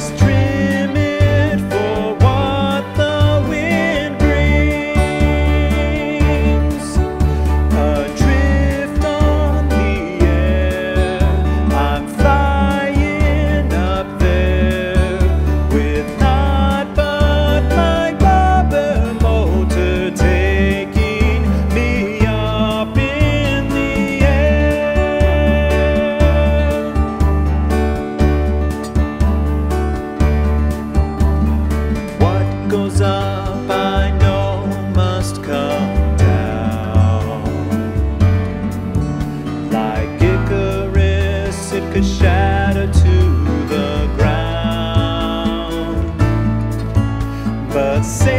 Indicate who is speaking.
Speaker 1: Just trim it for what the wind brings. Adrift on the air, I'm flying up there with naught but my rubber motor taking me up in the air. What goes up I know must come down. Like Icarus, it could shatter to the ground, but